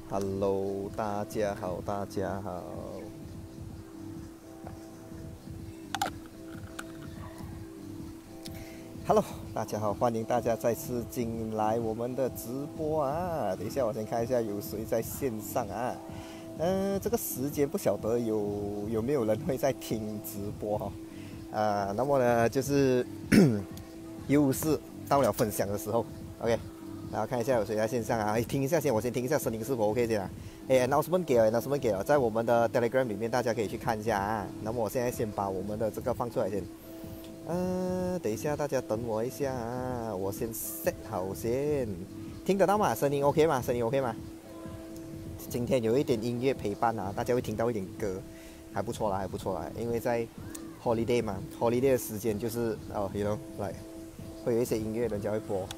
Hello，大家好，大家好。Hello，大家好，欢迎大家再次进来我们的直播啊！等一下，我先看一下有谁在线上啊？这个时间不晓得有没有人会在听直播哈？那么呢，就是又是到了分享的时候，OK。然后看一下有谁在线上啊？听一下先，我先听一下声音是否 OK 先啊？announcement 给了，announcement 给了，在我们的 Telegram 里面大家可以去看一下啊。那么我现在先把我们的这个放出来先。等一下大家等我一下啊，我先 set 好先。听得到吗？声音 OK 吗？声音 OK 吗？今天有一点音乐陪伴啊，大家会听到一点歌，还不错啦，还不错啦。因为在 holiday 嘛，holiday 的时间就是you know， 来会有一些音乐人家会播。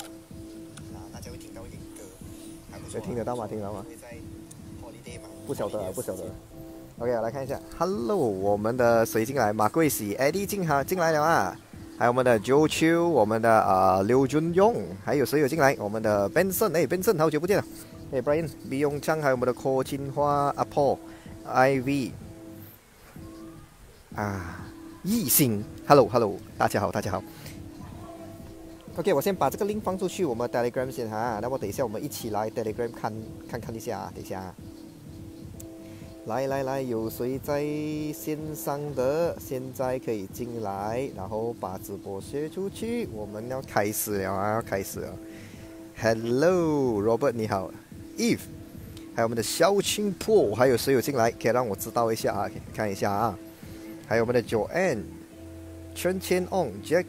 有听得到吗？听得到吗？不晓得啊，不晓得。OK， 来看一下。Hello， 我们的谁进来？马贵喜 ，Eddie 进来了啊。还有我们的 Joe Chu， 我们的刘俊勇，还有谁有进来？我们的 Benson， Benson 好久不见了。Brian， 毕永昌，还有我们的柯金花、阿 Paul、Ivy 艺兴 ，Hello， 大家好，大家好。OK， 我先把这个 link 放出去，我们 Telegram 先哈。那么等一下我们一起来 Telegram 看一下，等一下。来，有谁在线上的？现在可以进来，然后把直播学出去。我们要开始了啊，要开始了。Hello，Robert 你好 ，Eve， 还有我们的萧清破，还有谁有进来？可以让我知道一下啊，看一下啊。还有我们的 Joanne、陈千 On、Jack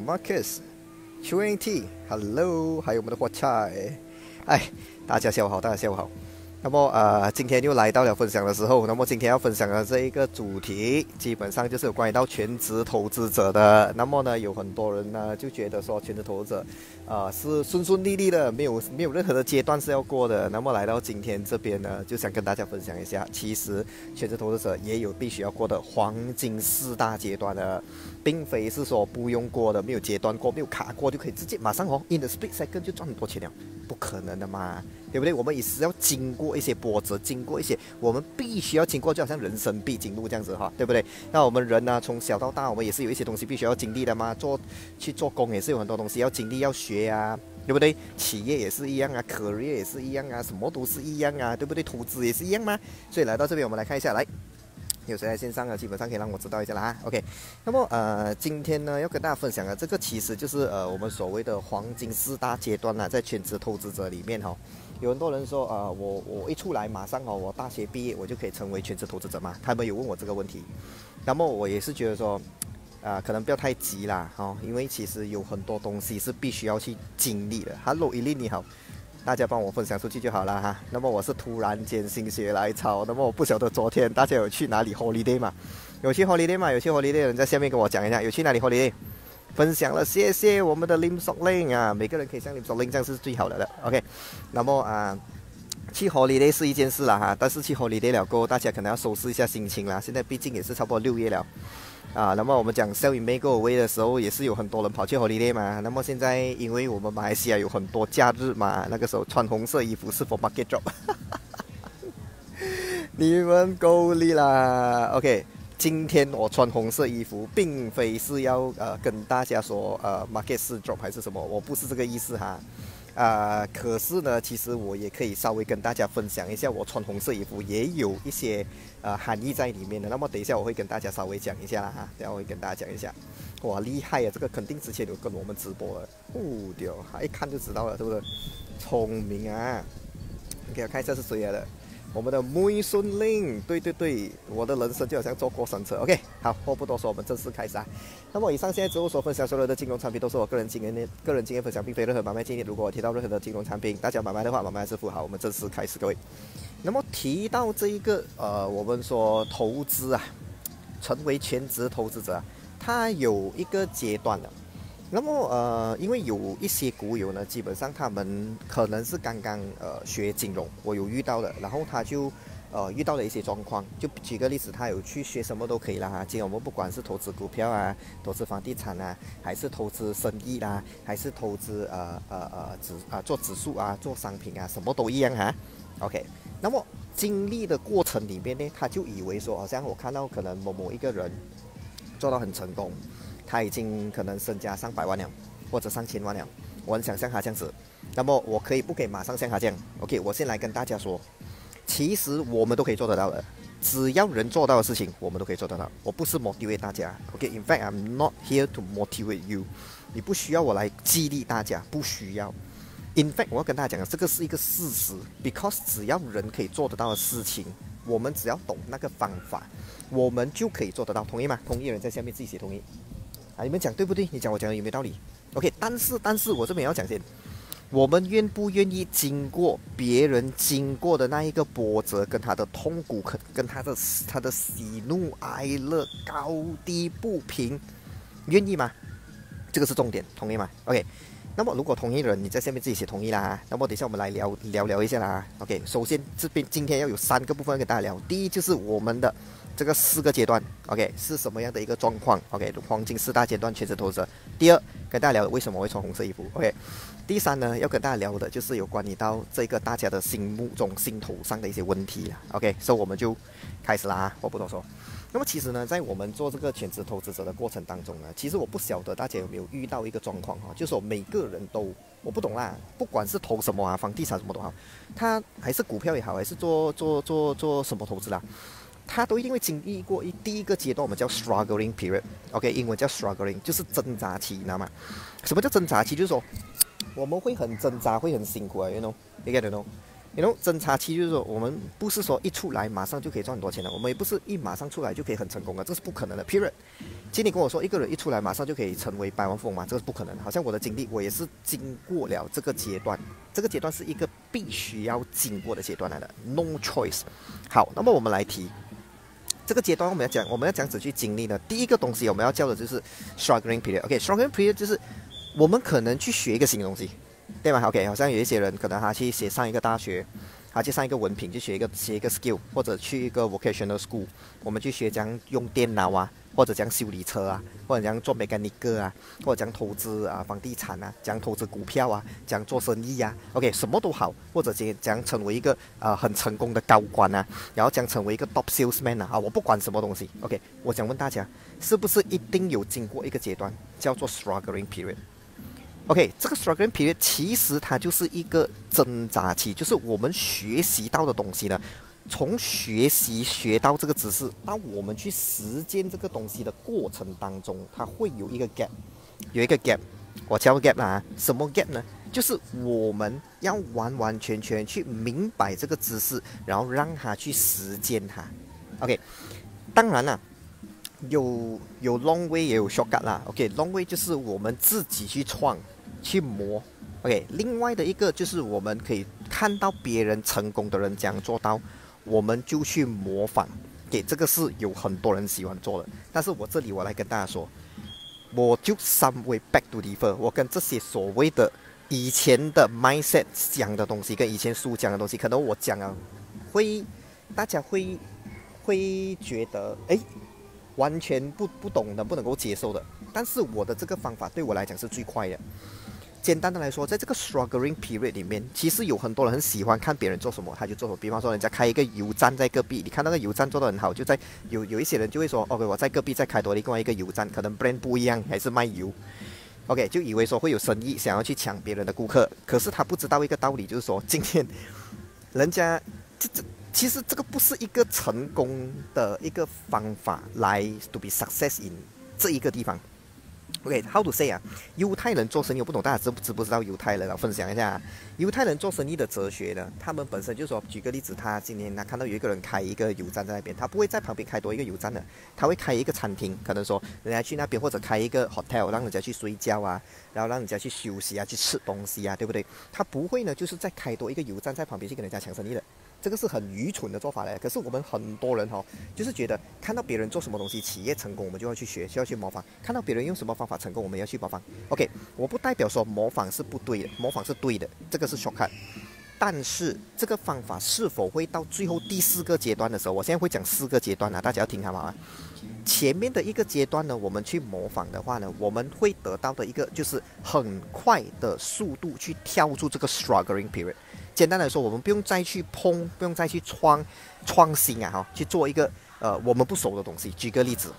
Chong、Marcus。20，Hello， 还有我们的花菜，大家下午好，大家下午好。那么今天又来到了分享的时候。那么今天要分享的这一个主题，基本上就是有关于到全职投资者的。那么呢，有很多人呢就觉得说全职投资者，是顺顺利利的，没有任何的阶段是要过的。那么来到今天这边呢，就想跟大家分享一下，其实全职投资者也有必须要过的黄金4大阶段的，并非是说不用过的，没有阶段过，没有卡过就可以直接马上in the split second 就赚很多钱了，不可能的嘛。对不对？我们也是要经过一些波折，经过一些我们必须要经过，就好像人生必经路这样子哈，对不对？那我们人呢，从小到大，我们也是有一些东西必须要经历的嘛。去做工也是有很多东西要经历要学啊，对不对？企业也是一样啊 ，career 也是一样啊，什么都是一样啊，对不对？投资也是一样嘛。所以来到这边，我们来看一下，来。有谁在线上啊？基本上可以让我知道一下啦。OK， 那么今天呢要跟大家分享的这个其实就是我们所谓的黄金4大阶段啦，在全职投资者里面哈，有很多人说我一出来马上我大学毕业我就可以成为全职投资者嘛？他们有问我这个问题，那么我也是觉得说可能不要太急啦因为其实有很多东西是必须要去经历的。Hello， 伊利你好。大家帮我分享出去就好了哈。那么我是突然间心血来潮，那么我不晓得昨天大家有去哪里 holiday 吗？有去 holiday 吗？有去 holiday 的人在下面跟我讲一下，有去哪里 holiday？ 分享了，谢谢我们的 Lim Sok Ling 啊，每个人可以像 Lim Sok Ling 这样是最好的 OK， 那么去 holiday 是一件事啦哈，但是去 holiday 了过后，大家可能要收拾一下心情啦。现在毕竟也是差不多6月了。那么我们讲 sell in May go away 的时候，也是有很多人跑去 holiday 嘛。那么现在因为我们马来西亚有很多假日嘛，那个时候穿红色衣服是 for market drop 你们够力啦 OK， 今天我穿红色衣服并非是要跟大家说market 是 drop 还是什么，我不是这个意思哈。可是呢，其实我也可以稍微跟大家分享一下，我穿红色衣服也有一些含义在里面的。那么等一下我会跟大家稍微讲一下啦哈，等一下我会跟大家讲一下。哇，厉害啊！这个肯定之前有跟我们直播了，丢，一看就知道了，是不是？聪明啊 ！OK， 我看一下是谁来的。我们的梅顺令，对，我的人生就好像坐过山车。OK， 好，话不多说，我们正式开始啊。那么以上现在之后所分享所有的金融产品都是我个人经验分享，并非任何买卖建议。如果我提到任何的金融产品，大家买卖的话，买卖是付好。我们正式开始，各位。那么提到这一个我们说投资啊，成为全职投资者，它有一个阶段的。那么因为有一些股友呢，基本上他们可能是刚刚学金融，我有遇到的，然后他就遇到了一些状况，就举个例子，他有去学什么都可以啦哈。今天我们不管是投资股票啊，投资房地产啊，还是投资生意啦，还是投资做指数啊，做商品啊，什么都一样哈。 OK，那么经历的过程里面呢，他就以为说，好像我看到可能某一个人做到很成功，他已经可能身家上百万了，或者上千万了，我很想像他这样子。那么我可以不可以马上像他这样 ？OK， 我先来跟大家说，其实我们都可以做得到的。只要人做到的事情，我们都可以做得到。我不是 motivate 大家 ，OK？In fact, I'm not here to motivate you。你不需要我来激励大家，不需要。In fact， 我要跟大家讲，这个是一个事实 ，because 只要人可以做得到的事情，我们只要懂那个方法，我们就可以做得到。同意吗？同意的人在下面自己写同意。啊，你们讲对不对？你讲我讲的有没有道理 ？OK， 但是我这边要讲先。我们愿不愿意经过别人经过的那一个波折，跟他的痛苦，跟他的喜怒哀乐、高低不平，愿意吗？这个是重点，同意吗 ？OK， 那么如果同意的人，你在下面自己写同意啦。那么等一下我们来聊一下啦。OK， 首先这边今天要有3个部分跟大家聊。第一就是我们的这个4个阶段 ，OK， 是什么样的一个状况 ？OK， 黄金4大阶段全职投资者。第二，跟大家聊为什么会穿红色衣服 ，OK。第3呢，要跟大家聊的就是有关于到这个大家的心目中、心头上的一些问题啦。OK， 所以我们就开始啦，我不多说。那么其实呢，在我们做这个全职投资者的过程当中呢，其实我不晓得大家有没有遇到一个状况哈，就是说每个人都，我不懂啦，不管是投什么啊，房地产什么都好，他还是股票也好，还是做什么投资啦，他都一定会经历过第一个阶段，我们叫 struggling period，OK， 英文叫 struggling， 就是挣扎期，你知道吗？什么叫挣扎期？就是说我们会很挣扎，会很辛苦啊 ，you know，you get to know。You know， 挣扎期就是说，我们不是说一出来马上就可以赚很多钱的，我们也不是马上出来就可以很成功的，这是不可能的。Period。今天跟我说一个人一出来马上就可以成为百万富翁嘛，这是不可能的。好像我的经历，我也是经过了这个阶段，这个阶段是一个必须要经过的阶段来的 ，no choice。好，那么我们来提这个阶段，我们要讲怎去经历呢？第一个东西我们要教的就是 struggling period。OK，struggling period 就是我们可能去学一个新的东西。对吗 ？OK， 好像有一些人可能他去上一个大学，他去上一个文凭，去学一个 skill， 或者去一个 vocational school， 我们去学怎样用电脑啊，或者怎样修理车啊，或者怎样做 mechanic 啊，或者怎样投资啊房地产啊，怎样投资股票啊，怎样做生意啊 ，OK， 什么都好，或者怎样成为一个很成功的高官啊，然后怎样成为一个 top salesman 啊，我不管什么东西 ，OK， 我想问大家，是不是一定有经过一个阶段叫做 struggling period？OK， 这个 struggling period 其实它就是一个挣扎期，就是我们学习到的东西呢，从学到这个知识，到我们去实践这个东西的过程当中，它会有一个 gap，我叫 gap 啦，什么 gap 呢？就是我们要完完全全去明白这个知识，然后让它去实践它。OK， 当然啦。有 long way 也有 shortcut 啦 ，OK，long way 就是我们自己去创、去磨 ，OK， 另外的一个就是我们可以看到别人成功的人这样做到，我们就去模仿，OK， 这个是有很多人喜欢做的，但是我这里我来跟大家说，我就 some way back to differ， 我跟这些所谓的以前的 mindset 讲的东西，跟以前书讲的东西，可能我讲啊，大家会觉得，哎。完全不懂能不能够接受的，但是我的这个方法对我来讲是最快的。简单的来说，在这个 struggling period 里面，其实有很多人很喜欢看别人做什么，他就做什么。比方说，人家开一个油站在隔壁，你看那个油站做得很好，就在有一些人就会说 ，OK， 我在隔壁再开多另外一个油站，可能 brand 不一样，还是卖油。OK， 就以为说会有生意，想要去抢别人的顾客，可是他不知道一个道理，就是说今天人家其实这个不是一个成功的一个方法来 to be success in 这一个地方。OK，how to say 啊？犹太人做生意，我不懂大家知不知道犹太人啊？分享一下，犹太人做生意的哲学呢，他们本身就说，举个例子，他今天他看到有一个人开一个油站在那边，他不会在旁边开多一个油站的，他会开一个餐厅，可能说人家去那边或者开一个 hotel， 让人家去睡觉啊，然后让人家去休息啊，去吃东西啊，对不对？他不会呢，就是再开多一个油站在旁边去跟人家抢生意的。这个是很愚蠢的做法来，可是我们很多人就是觉得看到别人做什么东西企业成功，我们就要去学，就要去模仿；看到别人用什么方法成功，我们要去模仿。OK， 我不代表说模仿是不对的，模仿是对的，这个是 shortcut。但是这个方法是否会到最后第4个阶段的时候，我现在会讲4个阶段啊，大家要听好吗？前面的一个阶段呢，我们去模仿的话呢，我们会得到的一个就是很快的速度去跳出这个 struggling period。 简单来说，我们不用再去碰，不用再去创新啊，哈，去做一个我们不熟的东西。举个例子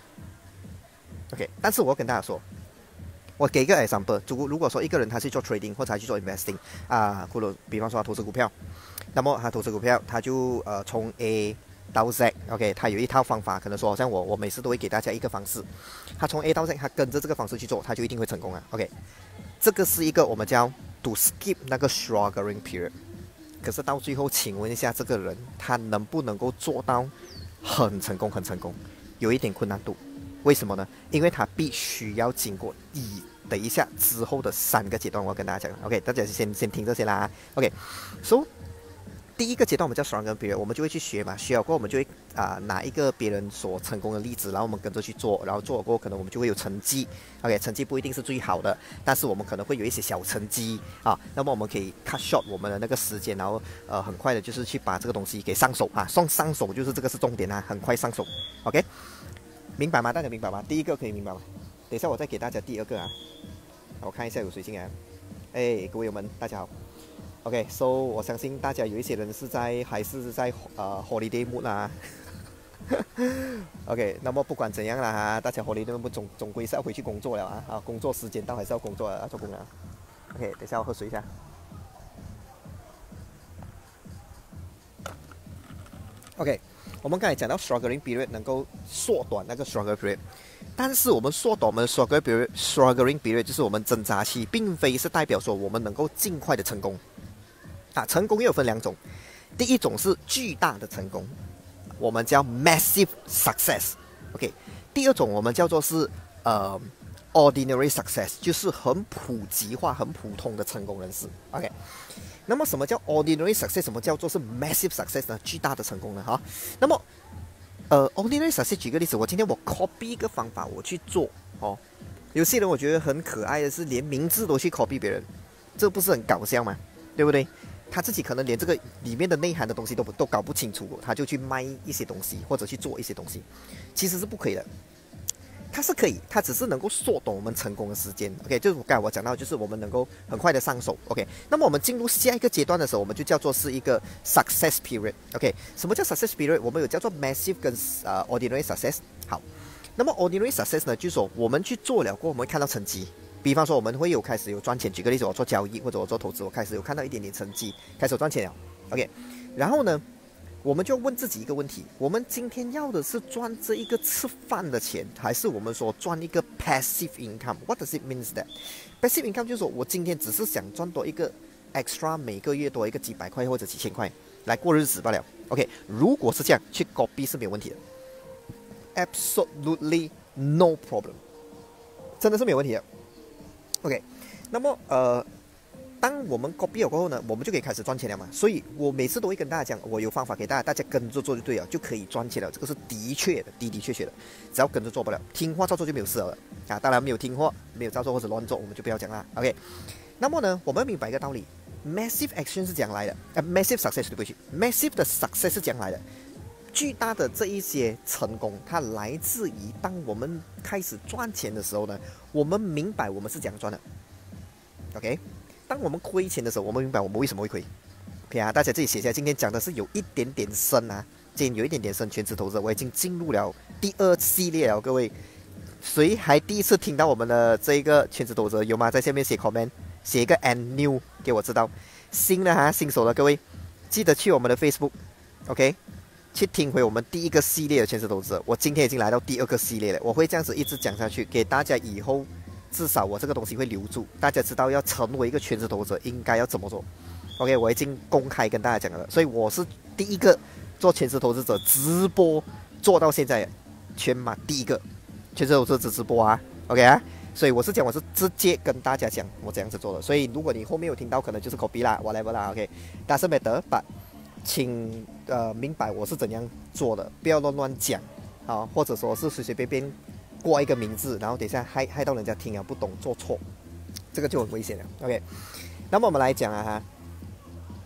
，OK， 但是我要跟大家说，我给一个 example， 如果说一个人他去做 trading 或者他去做 investing 或者比方说他投资股票，那么他投资股票，他就从 A 到 Z，OK， 他有一套方法，可能说好像我每次都会给大家一个方式，他从 A 到 Z， 他跟着这个方式去做，他就一定会成功啊 ，OK， 这个是一个我们叫 to skip 那个 struggling period。可是到最后，请问一下，这个人他能不能够做到很成功？很成功，有一点困难度。为什么呢？因为他必须要经过等一下之后的3个阶段，我要跟大家讲。OK， 大家先听这些啦。OK，so，第一个阶段我们叫 struggling period， 我们就会去学嘛，学了过后我们就会拿一个别人所成功的例子，然后我们跟着去做，然后做了过后可能我们就会有成绩。OK， 成绩不一定是最好的，但是我们可能会有一些小成绩啊。那么我们可以 cut short 我们的那个时间，然后很快的就是去把这个东西给上手啊，上手就是这个是重点啊，很快上手。OK， 明白吗？大家明白吗？第一个可以明白吗？等一下我再给大家第二个啊，我看一下有谁进来。哎，各位友们，大家好。OK，so， 我相信大家有一些人还是在holiday mood 啊。OK， 那么不管怎样啦哈，大家 holiday mood 总归是要回去工作了啊，工作时间到还是要工作做工啊。OK， 等一下我喝水一下。OK， 我们刚才讲到 struggling period 能够缩短那个 struggling period， 但是我们缩短我们的 struggling period 就是我们挣扎期，并非是代表说我们能够尽快的成功。成功又有分2种，第一种是巨大的成功，我们叫 massive success，OK， 第二种我们叫做是ordinary success， 就是很普及化、很普通的成功人士。OK， 那么什么叫 ordinary success？ 什么叫做是 massive success 呢？巨大的成功呢？哈，那么ordinary success， 举个例子，我今天我 copy 一个方法我去做哦，有些人我觉得很可爱的是连名字都去 copy 别人，这不是很搞笑吗？对不对？他自己可能连这个里面的内涵的东西都搞不清楚，他就去卖一些东西或者去做一些东西，其实是不可以的。它是可以，它只是能够缩短我们成功的时间。OK， 就是刚才我讲到，就是我们能够很快的上手。OK， 那么我们进入下一个阶段的时候，我们就叫做是一个 success period。OK， 什么叫 success period？ 我们有叫做 massive 跟ordinary success。好，那么 ordinary success 呢，就是说我们去做了过后，我们会看到成绩。比方说，我们会开始有赚钱。举个例子，我做交易或者我做投资，我开始有看到一点点成绩，开始有赚钱了。OK， 然后呢，我们就问自己一个问题：我们今天要的是赚这一个吃饭的钱，还是我们说赚一个 passive income？What does it mean that? Passive income 就是说我今天只是想赚多一个 extra， 每个月多一个几百块或者几千块来过日子罢了。OK， 如果是这样，去 copy 是没有问题的 ，absolutely no problem， 真的是没有问题的。OK， 那么当我们 copy 了过后呢，我们就可以开始赚钱了嘛。所以我每次都会跟大家讲，我有方法给大家，大家跟着做就对了，就可以赚钱了。这个是的确的，的确的，只要跟着做不了，听话照做就没有事了啊。当然没有听话，没有照做或者乱做，我们就不要讲啦。OK， 那么呢，我们要明白一个道理 ，massive action 是这样来的，massive success 对不起 ，massive 的 success 是这样来的。巨大的这一些成功，它来自于当我们开始赚钱的时候呢，我们明白我们是怎样赚的。OK， 当我们亏钱的时候，我们明白我们为什么会亏。OK 啊，大家自己写下来。今天讲的是有一点点深啊，今天有一点点深，全职投资我已经进入了第2系列了。各位，谁还第一次听到我们的这一个全职投资有吗？在下面写 comment， 写一个 and new 给我知道。新的哈，新手的各位，记得去我们的 Facebook，OK。去听回我们第1个系列的全职投资，我今天已经来到第2个系列了，我会这样子一直讲下去，给大家以后至少我这个东西会留住，大家知道要成为一个全职投资者应该要怎么做。OK， 我已经公开跟大家讲了，所以我是第1个做全职投资者直播做到现在全马第1个全职投资者直播啊 ，OK 啊，所以我是直接跟大家讲我这样子做的，所以如果你后面有听到，可能就是 copy 啦 ，whatever 啦 ，OK，doesn't matter，but 请明白我是怎样做的，不要乱讲啊，或者说是随随便便挂一个名字，然后等一下害到人家听啊不懂做错，这个就很危险了。OK， 那么我们来讲啊哈，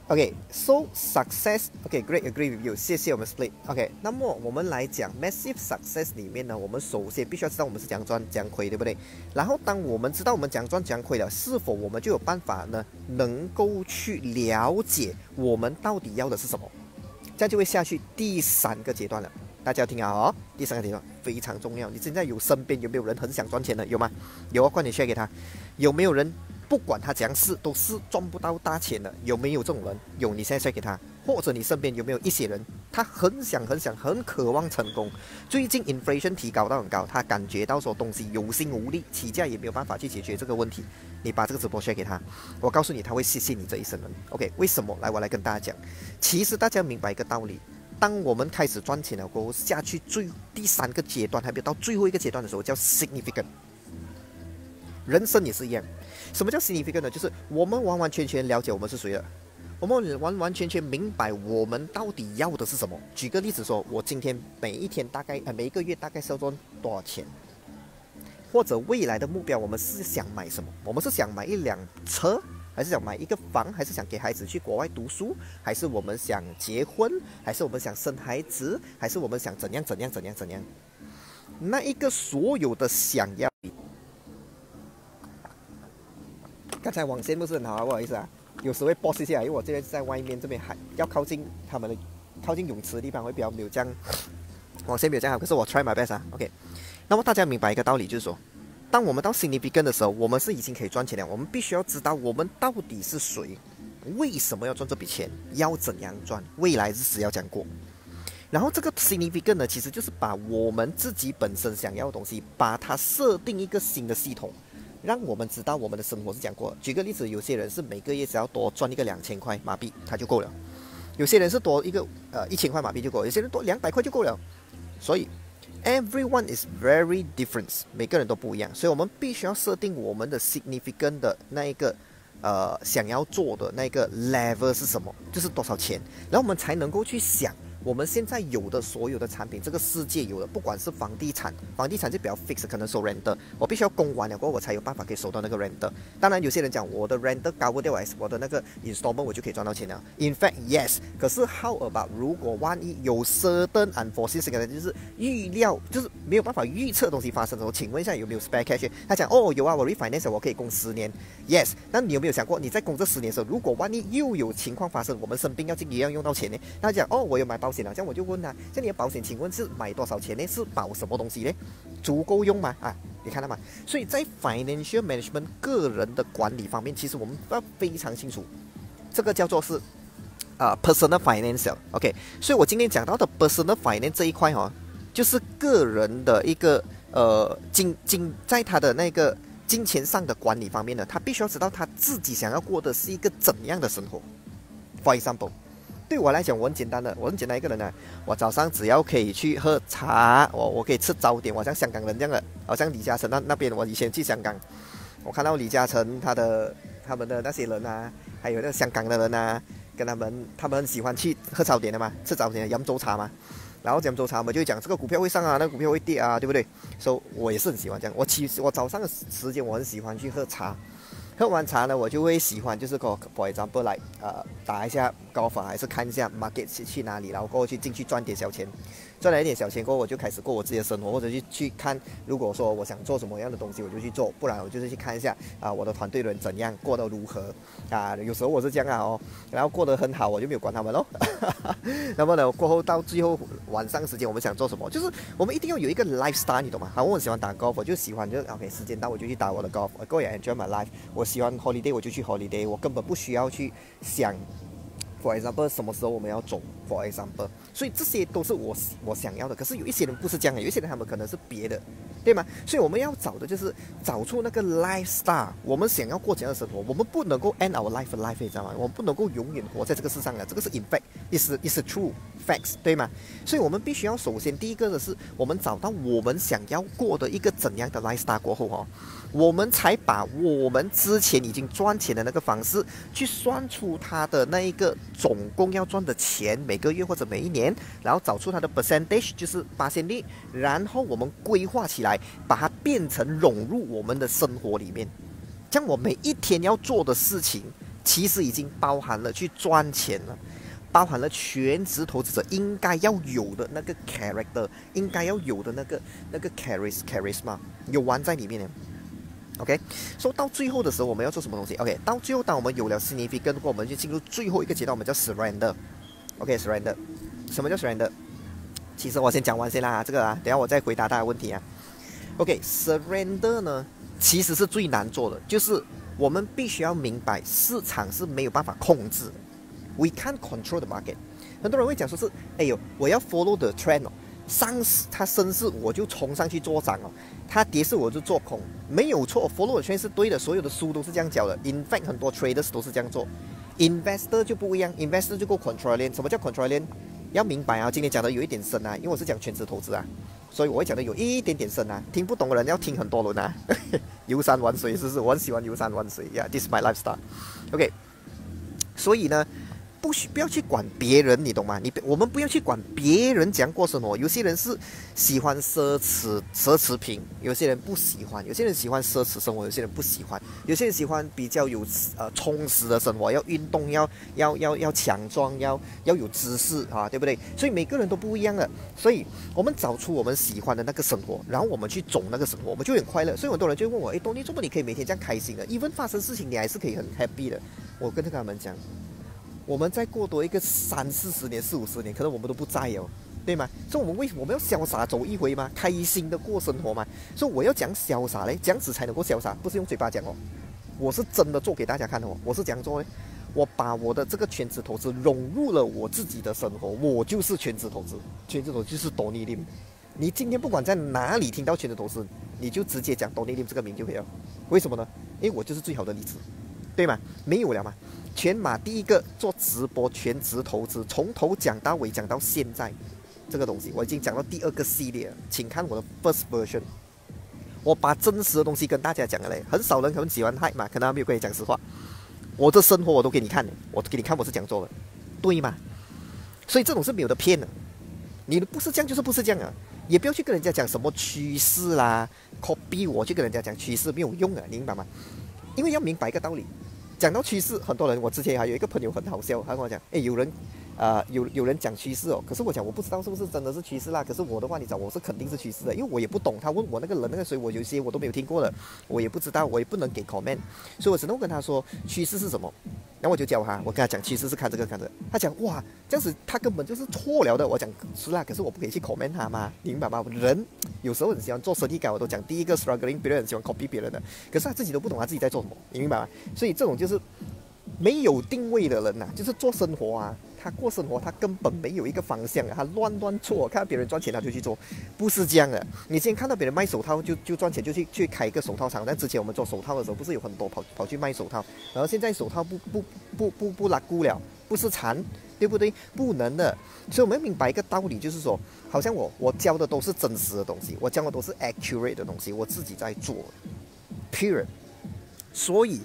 OK，so success，OK，great agree with you， 谢谢我们 Split。OK， 那么我们来讲 massive success 里面呢，我们首先必须要知道我们是怎样赚怎样亏，对不对？然后当我们知道我们怎样赚怎样亏了，是否我们就有办法呢，能够去了解我们到底要的是什么？这样就会下去第3个阶段了。大家要听好哦，第3个阶段非常重要。你现在身边有没有人很想赚钱的？有吗？有啊，快点 share 给他。有没有人？不管他怎样试，都是赚不到大钱的，有没有这种人？有，你现在 share 给他，或者你身边有没有一些人，他很渴望成功，最近 inflation 提高到很高，他感觉到说东西有心无力，起价也没有办法去解决这个问题，你把这个直播 share 给他，我告诉你，他会谢谢你这一生人。OK， 为什么？来，我来跟大家讲，其实大家明白一个道理。当我们开始赚钱了过后，下去第3个阶段，还没有到最后一个阶段的时候，叫 significant。人生也是一样。什么叫 significant 呢？就是我们完完全全了解我们是谁了，我们完完全全明白我们到底要的是什么。举个例子说，我今天每一个月大概是要赚多少钱，或者未来的目标，我们是想买什么？我们是想买一辆车，还是想买一个房，还是想给孩子去国外读书，还是我们想结婚，还是我们想生孩子，还是我们想怎样？那一个所有的想要。刚才网线不是很好啊，不好意思啊，有时会 pause 一下，因为我这边在外面这边还要靠近泳池的地方，会比较没有这样网线没有这样好，可是我 try my best 啊 ，OK。那么大家明白一个道理，就是说，当我们到 significant 的时候，我们是已经可以赚钱了，我们必须要知道我们到底是谁，为什么要赚这笔钱，要怎样赚，未来日子要怎样过。然后这个 significant 呢，其实就是把我们自己本身想要的东西，把它设定一个新的系统。让我们知道我们的生活是怎样过的。举个例子，有些人是每个月只要多赚一个2000块马币，他就够了；有些人是多一个1000块马币就够了；有些人多200块就够了。所以 everyone is very different， 每个人都不一样，所以我们必须要设定我们的 significant 的那一个想要做的那个 level 是什么，就是多少钱，然后我们才能够去想。我们现在有的所有的产品，这个世界有的，不管是房地产就比较 fix， 可能收 rent， 我必须要供完了过后，我才有办法可以收到那个 rent。当然，有些人讲我的 rent 高不掉，我的那个 installment 我就可以赚到钱了。In fact, yes。可是 how about 如果万一有 certain unforeseen， 就是预料，就是没有办法预测的东西发生的时候，请问一下有没有 spare cash？ 他讲哦有啊，我 refinance 我可以供10年。Yes， 那你有没有想过，你在供这10年的时候，如果万一又有情况发生，我们生病要进医院用到钱呢？他讲哦我有买保险了，这样我就问他，像你的保险，请问是买多少钱呢？是保什么东西呢？足够用吗？啊，你看到吗？所以在 financial management 个人的管理方面，其实我们要非常清楚，这个叫做是personal finance。OK， 所以我今天讲到的 personal finance 这一块就是个人的一个在他的那个金钱上的管理方面呢，他必须要知道他自己想要过的是一个怎样的生活。For example，对我来讲，我很简单一个人呢。我早上只要可以去喝茶，我可以吃早点，我像香港人这样的，好像李嘉诚那边，我以前去香港，我看到李嘉诚他们的那些人啊，还有那个香港的人啊，跟他们很喜欢去喝早点的嘛，吃早点的扬州茶嘛。然后扬州茶我们就会讲这个股票会上啊，那个股票会跌啊，对不对？所以我也是很喜欢这样。我早上的时间我很喜欢去喝茶。喝完茶呢，我就会喜欢就是for example 来打一下golf还是看一下 market 去哪里，然后过去进去赚点小钱，赚了一点小钱过后，我就开始过我自己的生活，或者去看，如果说我想做什么样的东西，我就去做，不然我就是去看一下我的团队人怎样过得如何有时候我是这样然后过得很好，我就没有管他们咯。那么呢，过后到最后晚上时间我们想做什么，就是我们一定要有一个 lifestyle， 你懂吗？我很喜欢打 golf， 我就喜欢OK 时间到我就去打我的 golf， 我 go and enjoy my life。我喜欢 holiday 我就去 holiday， 我根本不需要去想 for example 什么时候我们要走 for example， 所以这些都是我想要的。可是有一些人不是这样的，有一些人他们可能是别的，对吗？所以我们要找的就是找出那个 lifestyle， 我们想要过怎样的生活，我们不能够 end our life， 你知道吗？我们不能够永远活在这个世上的，这个是 in fact is true facts， 对吗？所以我们必须要首先第一个的是我们找到我们想要过的一个怎样的 lifestyle 过后我们才把我们之前已经赚钱的那个方式去算出它的那一个总共要赚的钱，每个月或者每一年，然后找出它的 percentage， 就是%率，然后我们规划起来，把它变成融入我们的生活里面。这样我每一天要做的事情， 其实已经包含了去赚钱了，包含了全职投资者应该要有的那个 character， 应该要有的那个 charisma 有玩在里面的。OK， 所以到最后的时候我们要做什么东西 ？OK， 到最后当我们有了 significant， 我们就进入最后一个阶段，我们叫 surrender。OK，surrender， 什么叫 surrender？ 其实我先讲完先啦，这个等一下我再回答大家问题啊。OK，surrender 呢，其实是最难做的，就是我们必须要明白市场是没有办法控制的 ，we can't control the market。很多人会讲说是，哎呦，我要 follow the trend 哦，它升势我就冲上去做涨哦，它跌势我就做空，没有错 ，follow the trend 是对的，所有的书都是这样教的。In fact， 很多 traders 都是这样做 ，investor 就不一样 ，investor 就够 control 链。什么叫 control 链？要明白啊，今天讲的有一点深啊，因为我是讲全职投资啊。所以我会讲的有一点点深啊，听不懂的人要听很多轮啊。游山玩水是不是？我很喜欢游山玩水呀、yeah, ，This is my lifestyle。OK， 所以呢，不要去管别人，你懂吗？我们不要去管别人讲过什么。有些人是喜欢奢侈品，有些人不喜欢；有些人喜欢奢侈生活，有些人不喜欢；有些人喜欢比较有充实的生活，要运动，要强壮，要有知识啊，对不对？所以每个人都不一样的，所以我们找出我们喜欢的那个生活，然后我们去走那个生活，我们就很快乐。所以很多人就问我，哎，东尼，怎么你可以每天这样开心的？even发生事情你还是可以很 happy 的。我跟他们讲。我们再过多一个30-40年、40-50年，可能我们都不在哦，对吗？所以我们为什么我们要潇洒走一回吗？开心的过生活吗？所以我要讲潇洒嘞，这样子才能够潇洒，不是用嘴巴讲哦，我是真的做给大家看的哦。我是这样做的，我把我的这个全职投资融入了我自己的生活，我就是全职投资，全职投资就是多尼林。你今天不管在哪里听到全职投资，你就直接讲多尼林这个名就可以了。为什么呢？因为我就是最好的例子，对吗？没有了嘛。全马第一个做直播全职投资，从头讲到尾，讲到现在，这个东西我已经讲到第2个系列了，请看我的 first version。我把真实的东西跟大家讲了嘞，很少人可能喜欢嗨嘛，可能他没有跟你讲实话。我的生活我都给你看，我给你看我是讲做的，对吗？所以这种是没有的骗的，你不是这样就是不是这样啊，也不要去跟人家讲什么趋势啦 ，copy 我去跟人家讲趋势没有用啊，你明白吗？因为要明白一个道理。讲到趋势，很多人，我之前还有一个朋友很好笑，他跟我讲，哎，有人讲趋势哦，可是我讲我不知道是不是真的是趋势啦，可是我的话，你讲我是肯定是趋势的，因为我也不懂，他问我那个人那个谁，我有些我都没有听过的，我也不知道，我也不能给 comment， 所以我只能跟他说趋势是什么，然后我就教他，我跟他讲趋势是看这个看这个，他讲哇，这样子他根本就是错了的，我讲是啦，可是我不可以去 comment 他嘛，你明白吗？人有时候很喜欢做生意感，我都讲第一个 struggling， 别人很喜欢 copy 别人的，可是他自己都不懂他自己在做什么，你明白吗？所以这种就是没有定位的人呐、就是做生活啊，他过生活他根本没有一个方向啊，他乱做，看到别人赚钱他就去做，不是这样的。你今天看到别人卖手套就赚钱，就去开一个手套厂。但之前我们做手套的时候，不是有很多跑去卖手套，然后现在手套不拉固了，不是蚕，对不对？不能的。所以我们要明白一个道理，就是说，好像我教的都是真实的东西，我教的都是 accurate 的东西，我自己在做 ，period。所以。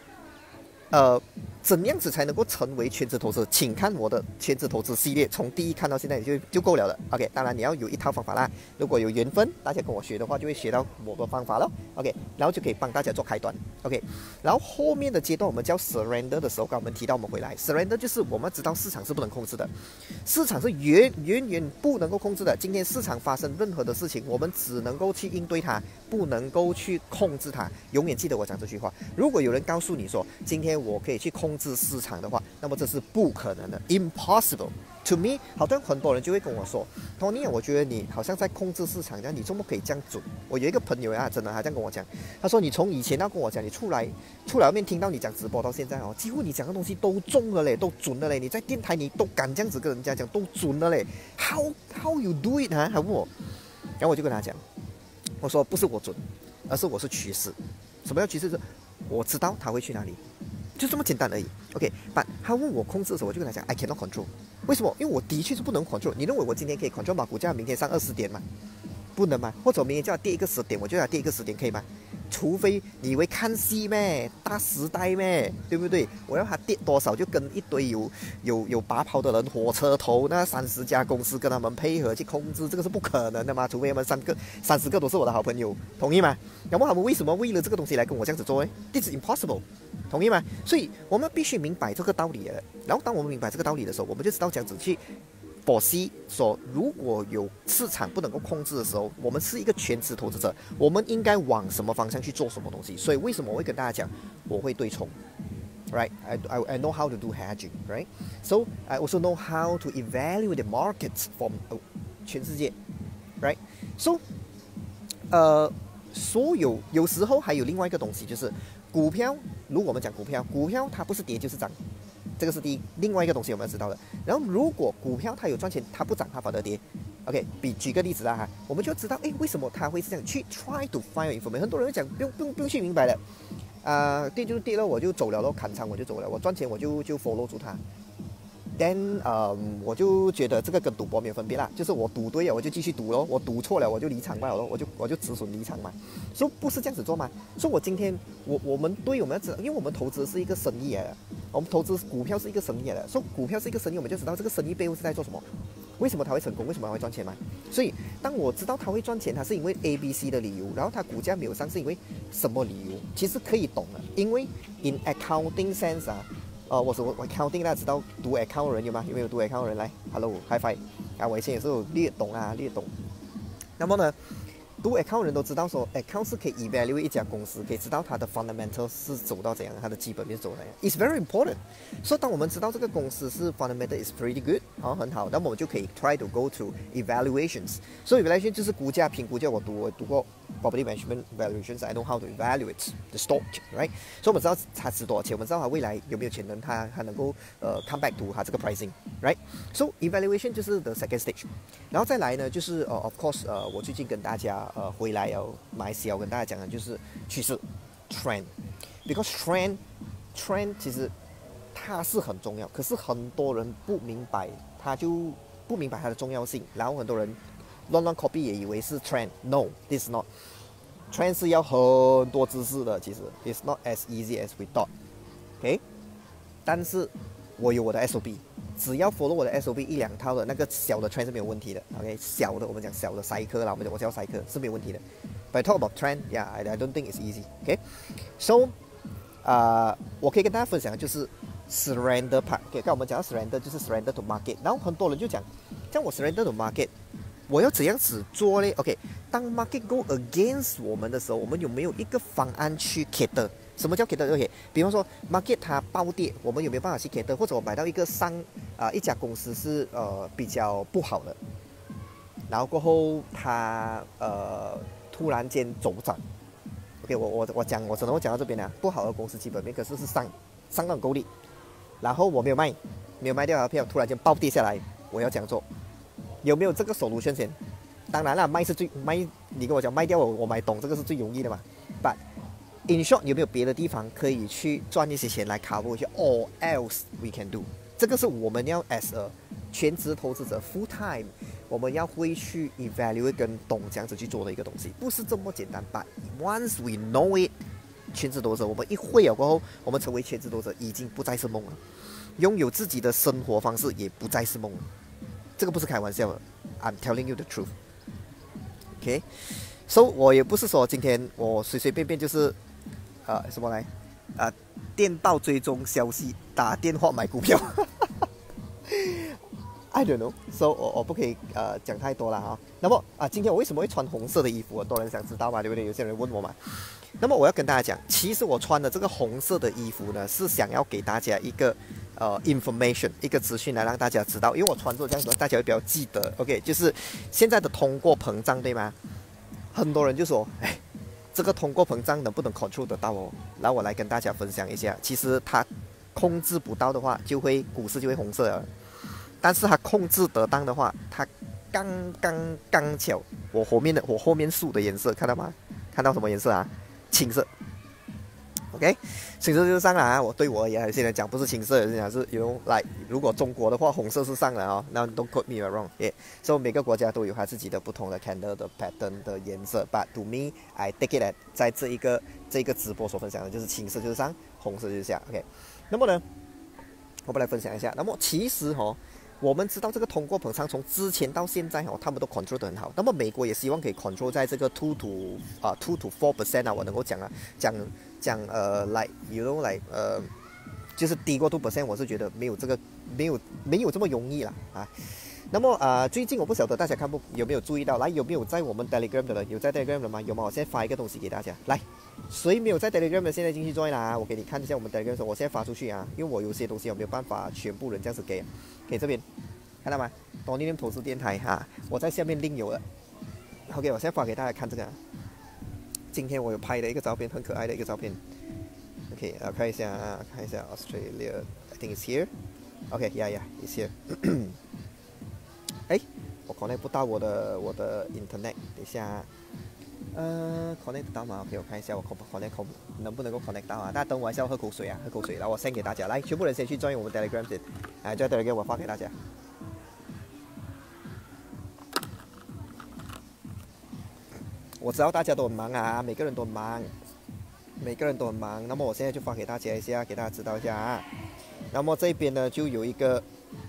怎样子才能够成为全职投资？请看我的全职投资系列，从第一看到现在就够了的。OK， 当然你要有一套方法啦。如果有缘分，大家跟我学的话，就会学到我的方法了。OK， 然后就可以帮大家做开端。OK， 然后后面的阶段我们叫 surrender 的时候，刚我们提到我们回来 surrender 就是我们知道市场是不能控制的，市场是远不能够控制的。今天市场发生任何的事情，我们只能够去应对它，不能够去控制它。永远记得我讲这句话。如果有人告诉你说今天我可以去控制市场的话，那么这是不可能的 ，impossible。To me， 好像很多人就会跟我说 ，Tony， 我觉得你好像在控制市场，这样你怎么可以这样准？我有一个朋友啊，真的他这样跟我讲，他说你从以前要跟我讲，你出来外面听到你讲直播到现在哦，几乎你讲的东西都中了嘞，都准了嘞，你在电台你都敢这样子跟人家讲，都准了嘞。How you do it 啊？他问我，然后我就跟他讲，我说不是我准，而是我是趋势。什么叫趋势？是我知道他会去哪里。就这么简单而已 ，OK。但他问我控制的时候，我就跟他讲 ，I cannot control。为什么？因为我的确是不能 control。你认为我今天可以 control 把股价明天上20点吗？不能吗？或者明天叫它跌一个10点，我就要跌一个10点，可以吗？除非你以为看戏咩，大时代咩，对不对？我要它跌多少，就跟一堆有拔炮的人，火车头那30家公司跟他们配合去控制，这个是不可能的嘛？除非他们30个都是我的好朋友，同意吗？那么他们为什么为了这个东西来跟我这样子做呢？ This is impossible。 同意吗？所以我们必须明白这个道理的。然后当我们明白这个道理的时候，我们就知道这样子去剖析说，如果有市场不能够控制的时候，我们是一个全职投资者，我们应该往什么方向去做什么东西。所以为什么我会跟大家讲，我会对冲。Right, I know how to do hedging, right? So I also know how to evaluate the markets from 全世界 right? So 有时候还有另外一个东西，就是股票。如果我们讲股票它不是跌就是涨，这个是第一。另外一个东西我们要知道的。然后如果股票它有赚钱，它不涨它反而跌。OK， 举个例子啦哈，我们就知道，为什么它会是这样？去 try to find information。很多人讲不用去明白了。跌就跌了，我就走了咯，砍仓我就走了，我赚钱我就 follow 住它。Then 我就觉得这个跟赌博没有分别啦，就是我赌对了我就继续赌咯，我赌错了我就离场罢了咯，我就止损离场嘛。所以不是这样子做嘛。所以我今天我们要知道，因为我们投资是一个生意来的，我们投资股票是一个生意来的，所以股票是一个生意，我们就知道这个生意背后是在做什么。为什么它会成功？为什么它会赚钱嘛？所以当我知道它会赚钱，它是因为 A、B、C 的理由，然后它股价没有上是因为什么理由？其实可以懂了，因为 in accounting sense 我 accounting 大家知道读 account 人有吗？有没有读 account 人来 ？Hello high five 我以前也是有略懂。那么呢？读 account 人都知道说 account 是可以 evaluate 一家公司，可以知道它的 fundamental 是走到怎样，它的基本面走到怎样。It's very important。所以当我们知道这个公司是 fundamental is pretty good， 很好，那么我们就可以 try to go to evaluations。所以 evaluation 就是估价评估价，我读过 property management valuations，I know how to evaluate the stock，right？ 所以我们知道它值多少钱，我们知道它未来有没有潜能，它能够come back to 它这个 pricing，right？So evaluation 就是 the second stage。然后再来呢，就是of course 我最近跟大家回来马来西亚跟大家讲的就是趋势 trend，because trend 其实它是很重要，可是很多人不明白，他就不明白它的重要性，然后很多人乱 copy 也以为是 trend。No, this is not. Trend 是要很多知识的，其实 it's not as easy as we thought. OK， 但是我有我的 SOP， 只要 follow 我的 SOP 一两套的那个小的 trend 是没有问题的。OK， 小的我们讲小的cycle啦，我叫 cycle 是没有问题的。But I talk about trend, yeah, I don't think it's easy. OK， so 我可以跟大家分享的就是 surrender part。刚才我们讲到 surrender 就是 surrender to market， 然后很多人就讲，像我 surrender to market， 我要怎样子做呢 ？OK， 当 market go against 我们的时候，我们有没有一个方案去 cater？什么叫 cater？ OK， 比方说 market 它暴跌，我们有没有办法去 cater？ 或者我买到一家公司是比较不好的，然后过后它突然间走涨。OK， 我只能够讲到这边了。不好的公司基本面可是上到很够力，然后我没有卖掉的票，突然间暴跌下来，我要这样做。有没有这个solution先？当然了，你跟我讲卖掉我买懂，这个是最容易的嘛。But in short， 有没有别的地方可以去赚一些钱来 cover 一下 ？Or else we can do。这个是我们要 as a 全职投资者 full time， 我们要会去 evaluate 跟懂这样子去做的一个东西，不是这么简单。But once we know it， 全职投资者我们一会了过后，我们成为全职投资者已经不再是梦了，拥有自己的生活方式也不再是梦了。这个不是开玩笑的 ，I'm telling you the truth。OK，so 我也不是说今天我随便就是什么来电报追踪消息，打电话买股票。I don't know， so 我不可以讲太多了哈。那么今天我为什么会穿红色的衣服？很多人想知道嘛，对不对？有些人问我嘛。那么我要跟大家讲，其实我穿的这个红色的衣服呢，是想要给大家一个information， 一个资讯来让大家知道，因为我穿着这样子，大家会比较记得。OK， 就是现在的通货膨胀，对吗？很多人就说，这个通货膨胀能不能 control 得到哦？然后我来跟大家分享一下，其实它控制不到的话，股市就会红色了。但是它控制得当的话，它刚巧，我后面树的颜色看到吗？看到什么颜色啊？青色。OK， 青色就是上了啊！对我而言，现在讲不是青色，讲是如果中国的话，红色是上了啊。那 don't quote me wrong。所以每个国家都有它自己的不同的 candle 的 pattern 的颜色。But to me, I take it at 在这一个直播所分享的就是青色就是上，红色就是下。OK， 那么呢，我们来分享一下。那么其实我们知道这个通货膨胀从之前到现在他们都 control 得很好。那么美国也希望可以 control 在这个2 to 4% 啊，我能够讲like you know like 就是低过2%，我是觉得没有这么容易啦啊。那么最近我不晓得大家有没有注意到，来有没有在我们 Telegram 的人？有在 Telegram 的吗？有吗？我现在发一个东西给大家，来，谁没有在 Telegram 的现在进去 join 啦，我给你看一下我们 Telegram 我现在发出去啊，因为我有些东西我没有办法全部人这样子给这边，看到吗？多尼投资电台哈，我在下面另有了。OK， 我现在发给大家看这个，今天我有拍的一个照片，很可爱的一个照片。OK， 看一下Australia，I think it's here。OK，yeah，it's here 哎，我 connect 不到我的 internet， 等一下，connect 得到吗 ？OK， 我看一下我 connect 能不能够 connect 到啊？大家等我一下，我喝口水，然后我 send 给大家，来，全部人先去 join 我们 Telegram 先，join Telegram 我发给大家。我知道大家都很忙啊，每个人都很忙。那么我现在就发给大家一下，给大家知道一下啊。那么这边呢就有一个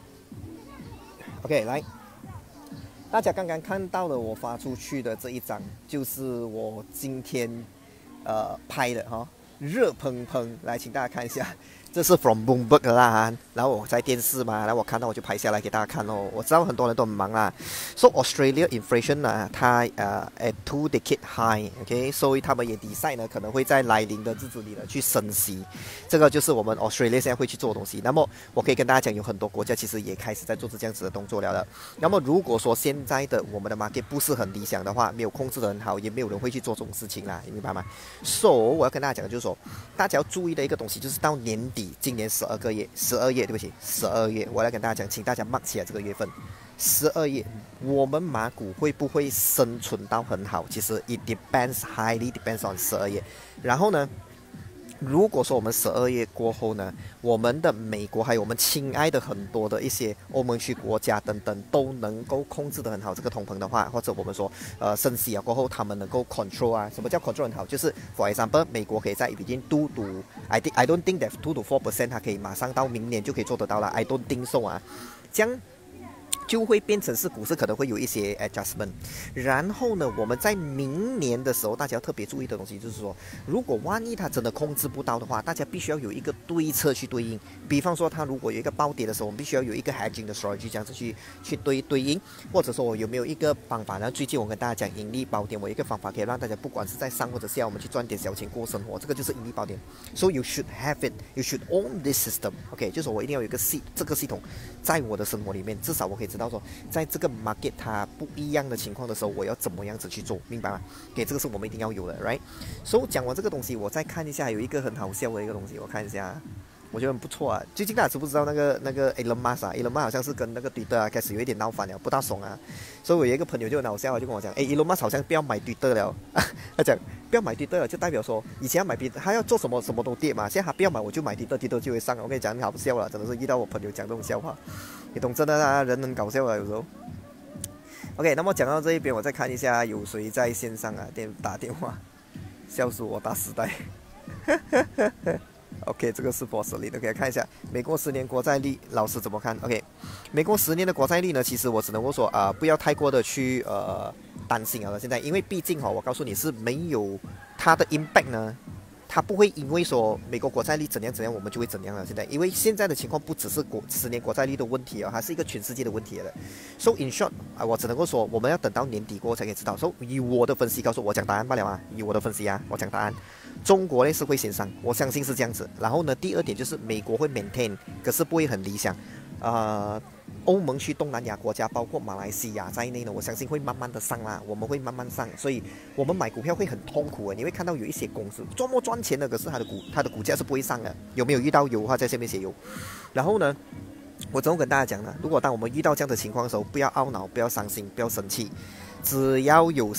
，OK， 来，大家刚刚看到了我发出去的这一张，就是我今天拍的哈，热腾腾，来，请大家看一下。这是 from Bloomberg 啦，然后我在电视嘛，然后我看到我就拍下来给大家看哦。我知道很多人都很忙啦。So Australia inflation 呢，它at 2-decade high，OK， 所以他们也decide呢可能会在来临的日子里呢去升息。这个就是我们 Australia 现在会去做的东西。那么我可以跟大家讲，有很多国家其实也开始在做这样子的动作了的。那么如果说现在的我们的 market 不是很理想的话，没有控制得很好，也没有人会去做这种事情啦，你明白吗？ So 我要跟大家讲的就是说，大家要注意的一个东西就是到年底。今年12月，对不起，12月，我来跟大家讲，请大家 mark 起来这个月份，12月，我们马股会不会生存到很好？其实 it highly depends on 12月。然后呢，如果说我们12月过后呢，我们的美国还有我们亲爱的很多的一些欧盟区国家等等都能够控制得很好这个通膨的话，或者我们说升息啊过后他们能够 control 啊，什么叫 control 很好？就是 for example 美国可以在between 2 to I don't think that 2 to 4% 它可以马上到明年就可以做得到了 ，I don't think so 啊，这样。就会变成是股市可能会有一些 adjustment， 然后呢，我们在明年的时候，大家要特别注意的东西就是说，如果万一它真的控制不到的话，大家必须要有一个对策去对应。比方说，它如果有一个暴跌的时候，我们必须要有一个 hedging 的 strategy 这样子去对应，或者说我有没有一个方法呢？最近我跟大家讲盈利宝典，我有一个方法可以让大家不管是在上或者下，我们去赚点小钱过生活，这个就是盈利宝典。So you should have it, you should own this system. OK， 就是我一定要有一个这个系统在我的生活里面，至少我可以知道说，在这个 market 它不一样的情况的时候，我要怎么样子去做，明白吗？给这个是我们一定要有的 ，right？ 所以讲完这个东西，我再看一下，还有一个很好笑的一个东西，我看一下，我觉得很不错啊。最近大家知不知道那个 Elon Musk 啊 ？Elon Musk 好像是跟那个 Twitter 啊开始有一点闹翻了，不大爽啊。所以我有一个朋友就很好笑，就跟我讲，Elon Musk 好像不要买 Twitter 了，他讲不要买 Twitter 了，就代表说以前要买 Twitter， 他要做什么都跌嘛，现在他不要买，我就买 Twitter 就会上。我跟你讲，你好笑了，真的是遇到我朋友讲这种笑话，你懂真的啊，人很搞笑啊，有时候。OK， 那么讲到这一边，我再看一下有谁在线上啊？打电话，笑死我，大时代。OK， 这个是 for 利的，可以看一下美国10年国债率，老师怎么看 ？OK， 美国10年的国债率呢，其实我只能够说不要太过的去担心啊。现在，因为毕竟我告诉你是没有它的 impact 呢。它不会因为说美国国债率怎样，我们就会怎样了。现在，因为现在的情况不只是10年国债率的问题它是一个全世界的问题了。So in short，我只能够说，我们要等到年底过后才可以知道。So 以我的分析告诉我讲答案罢了啊，以我的分析我讲答案。中国呢是会先上，我相信是这样子。然后呢，第二点就是美国会 maintain， 可是不会很理想。欧盟区东南亚国家，包括马来西亚在内呢，我相信会慢慢的上啦，我们会慢慢上，所以我们买股票会很痛苦你会看到有一些公司这么赚钱的，可是它的股价是不会上的。有没有遇到？有的话在下面写有。然后呢，我总跟大家讲呢，如果当我们遇到这样的情况的时候，不要懊恼，不要伤心，不要生气，只要有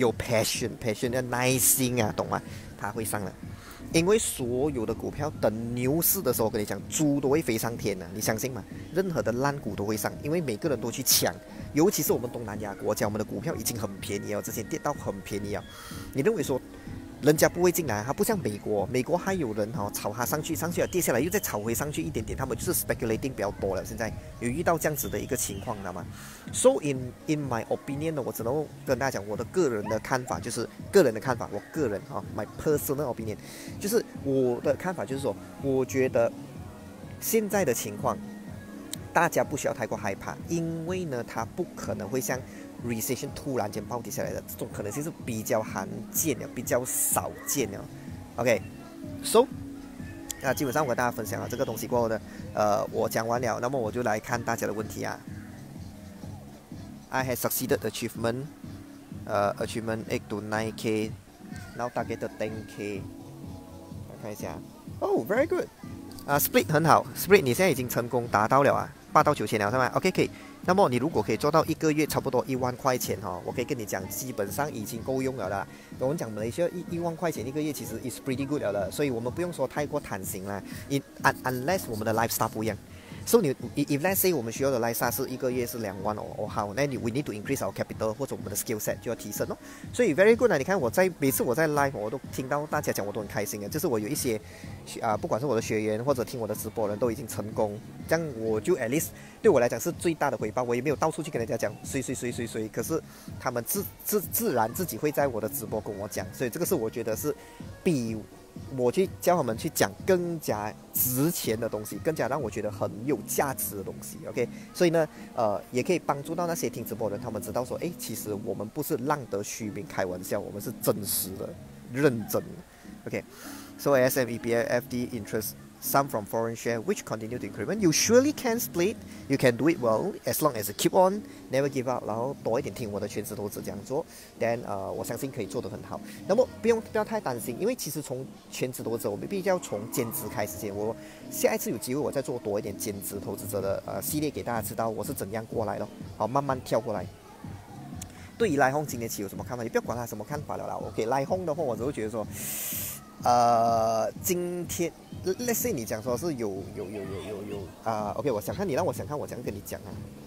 passion 的耐心懂吗？它会上的。因为所有的股票等牛市的时候，我跟你讲，猪都会飞上天你相信吗？任何的烂股都会上，因为每个人都去抢，尤其是我们东南亚国家，我们的股票已经很便宜之前跌到很便宜你认为说人家不会进来，它不像美国，美国还有人炒它上去了，跌下来又再炒回上去一点点，他们就是 speculating 比较多了。现在有遇到这样子的一个情况，知道吗？So in my opinion 呢，我只能跟大家讲我的个人的看法，就是个人的看法，我个人my personal opinion， 就是我的看法就是说，我觉得现在的情况，大家不需要太过害怕，因为呢，它不可能会像recession 突然间暴跌下来的这种可能性是比较罕见的，比较少见的。OK，so 基本上我跟大家分享了这个东西过后呢，我讲完了，那么我就来看大家的问题啊。I have succeeded achievement 8 to 9K， now target 10K。我看一下，very good。split 很好 ，split 你现在已经成功达到了8到9千了，是吗 ？OK， 可以。那么你如果可以做到一个月差不多1万块钱我可以跟你讲，基本上已经够用了啦。我们讲马来西亚1万块钱一个月，其实 is pretty good 了，所以我们不用说太过贪心啦。unless 我们的 lifestyle 不一样。So if let's say 我们需要的 lifestyle 是一个月是2万好，那we need to increase our capital 或者我们的 skill set 就要提升所以 very good 你看每次我在 live 我都听到大家讲，我都很开心就是我有一些不管是我的学员或者听我的直播人都已经成功，这样我就 at least 对我来讲是最大的回报。我也没有到处去跟人家讲谁，可是他们自然自己会在我的直播跟我讲，所以这个是我觉得是比我去教他们去讲更加值钱的东西，更加让我觉得很有价值的东西 ，OK， 所以呢，也可以帮助到那些听直播的人，他们知道说，其实我们不是浪得虚名开玩笑，我们是真实的、认真的 ，OK。So ASM, EPF, FD, interest, some from foreign share, which continue to increment. You surely can split. You can do it well as long as you keep on, never give up. 然后多一点听我的全职投资这样做 ，then 我相信可以做得很好。那么不要太担心，因为其实从全职投资，我们必须要从兼职开始先。我下一次有机会我再做多一点兼职投资者的系列给大家知道我是怎样过来的，好慢慢跳过来。对于赖红今年期有什么看法？你不要管他什么看法了啦。OK， 赖红的话，我只会觉得说。今天 let's say 你讲说是有OK， 我想看你让我想看我怎样跟你讲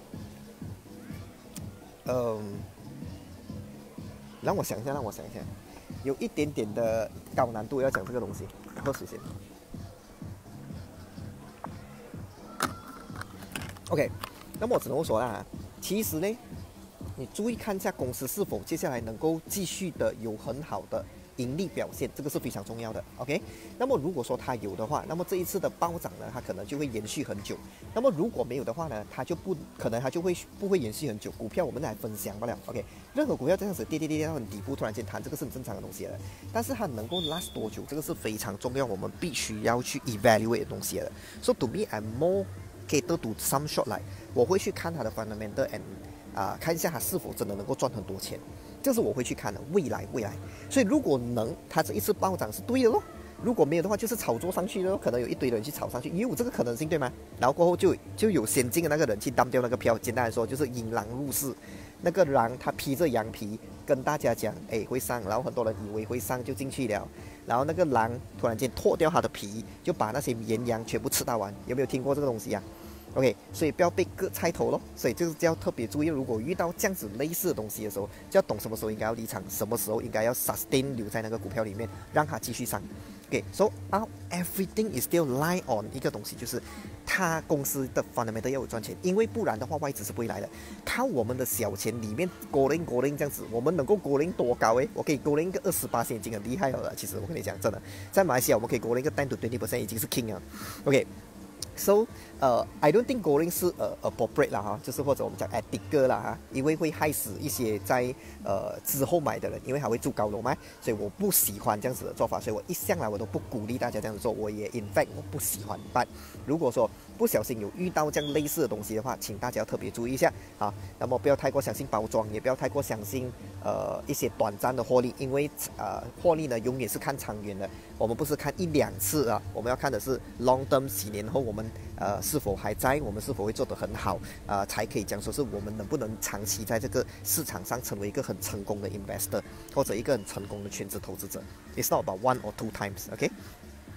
让我想一下，有一点点的高难度要讲这个东西，喝水先。OK， 那么我只能说啦，其实呢，你注意看一下公司是否接下来能够继续的有很好的盈利表现，这个是非常重要的 ，OK。那么如果说它有的话，那么这一次的暴涨呢，它可能就会延续很久。那么如果没有的话呢，它就不会延续很久。股票我们来分享不了 ，OK。任何股票这样子跌到很底部，突然间弹，这个是很正常的东西了。但是它能够 last 多久，这个是非常重要，我们必须要去 evaluate 的东西了。So to me, I'm more cater to some short 我会去看它的 fundamental and 看一下它是否真的能够赚很多钱。这是我会去看的未来，所以如果它这一次暴涨是对的咯，如果没有的话就是炒作上去咯，可能有一堆人去炒上去，也有这个可能性，对吗？然后过后就有先进的那个人去当掉那个票，简单来说就是引狼入室，那个狼他披着羊皮跟大家讲，会上，然后很多人以为会上就进去了，然后那个狼突然间脱掉他的皮，就把那些绵羊全部吃到完，有没有听过这个东西啊？OK， 所以不要被割菜头咯，所以这个就要特别注意。如果遇到这样子类似的东西的时候，就要懂什么时候应该要离场，什么时候应该要 sustain 留在那个股票里面，让它继续上。OK，so now everything is still lie on 一个东西，就是它公司的 fundamental 要有赚钱，因为不然的话外资是不会来的。靠我们的小钱里面勾零这样子，我们能够勾零多高我可以勾零个28%已经很厉害了。其实我跟你讲真的，在马来西亚我们可以勾零个10 to 20% 已经是 king 了。OK。So, I don't think goring 是appropriate 啦就是或者我们讲 ethical 啦因为会害死一些在之后买的人，因为它会住高楼嘛，所以我不喜欢这样子的做法，所以我一向来我都不鼓励大家这样子做，我也 in fact 我不喜欢。但如果说不小心有遇到这样类似的东西的话，请大家要特别注意一下那么不要太过相信包装，也不要太过相信一些短暂的获利，因为获利呢永远是看长远的，我们不是看1-2次我们要看的是 long term， 几年后我们是否还在，我们是否会做得很好才可以讲说是我们能不能长期在这个市场上成为一个很成功的 investor 或者一个很成功的全职投资者。 It's not about 1 or 2 times， OK。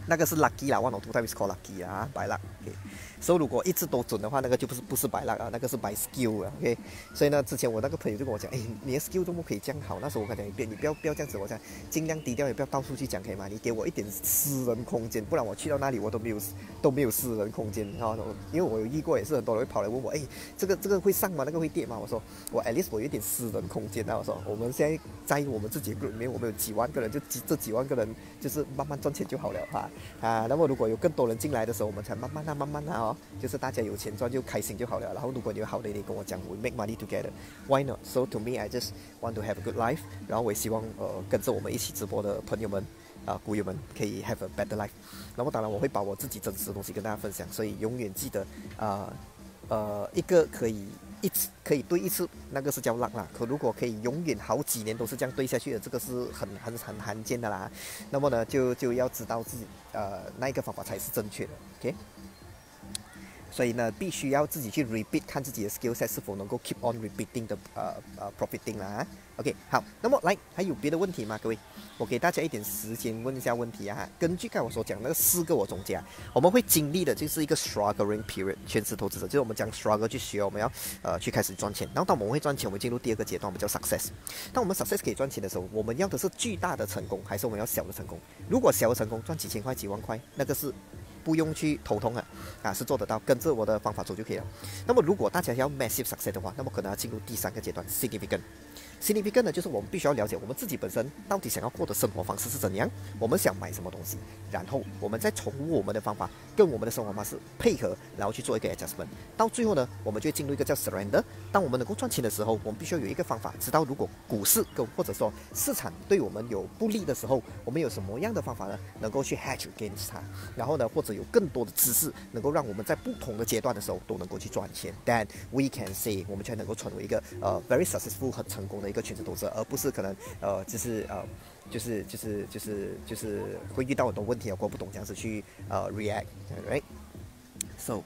那个是 lucky 啦，1 or 2 times call lucky 啊，by luck。OK， 所以如果一直都准的话，那个就不是 by luck 啊，那个是 by skill 啊。OK， 所以呢，之前我那个朋友就跟我讲，哎，你的 skill 怎么可以这样好？那时候我跟他讲，你不要这样子，我讲尽量低调，也不要到处去讲，可以吗？你给我一点私人空间，不然我去到那里我都没有私人空间啊。因为我有遇过，也是很多人会跑来问我，哎，这个会上吗？那个会跌吗？我说我 at least 我有一点私人空间啊。我说我们现在在我们自己的 group 里面，我们有几万个人，就这几万个人，就是慢慢赚钱就好了啊。那么如果有更多人进来的时候，我们才慢慢哦，就是大家有钱赚就开心就好了。然后如果你有好的，你跟我讲 ，we make money together， why not？ So to me, I just want to have a good life。然后我也希望跟着我们一起直播的朋友们股友们可以 have a better life。那么当然我会把我自己真实的东西跟大家分享，所以永远记得一个可以对一次，那个是叫 luck 啦。可如果可以永远好几年都是这样对下去的，这个是很罕见的啦。那么呢，就要知道自己那一个方法才是正确的。OK， 所以呢，必须要自己去 repeat， 看自己的 skill set 是否能够 keep on repeating 的profiting 啦。OK， 好，那么来还有别的问题吗？各位，我给大家一点时间问一下问题啊。根据刚才我所讲那个4个我总结，我们会经历的就是一个 struggling period， 全职投资者就是我们讲 struggle 去学，我们要去开始赚钱。然后当我们会赚钱，我们进入第2个阶段，我们叫 success。当我们 success 可以赚钱的时候，我们要的是巨大的成功，还是我们要小的成功？如果小的成功赚几千块、几万块，那个是不用去头痛是做得到，跟着我的方法走就可以了。那么如果大家要 massive success 的话，那么可能要进入第3个阶段 significant。significant 呢，就是我们必须要了解我们自己本身到底想要过的生活方式是怎样，我们想买什么东西，然后我们再从我们的方法跟我们的生活方式配合，然后去做一个 adjustment。到最后呢，我们就会进入一个叫 surrender。当我们能够赚钱的时候，我们必须要有一个方法，知道如果股市或者说市场对我们有不利的时候，我们有什么样的方法呢，能够去 hedge against 它，然后呢，或者有更多的知识，能够让我们在不同的阶段的时候都能够去赚钱。Then we can say 我们才能够成为一个very successful 很成功的一个全职投资者，而不是可能就是会遇到很多问题，我不懂这样子去react，right？ So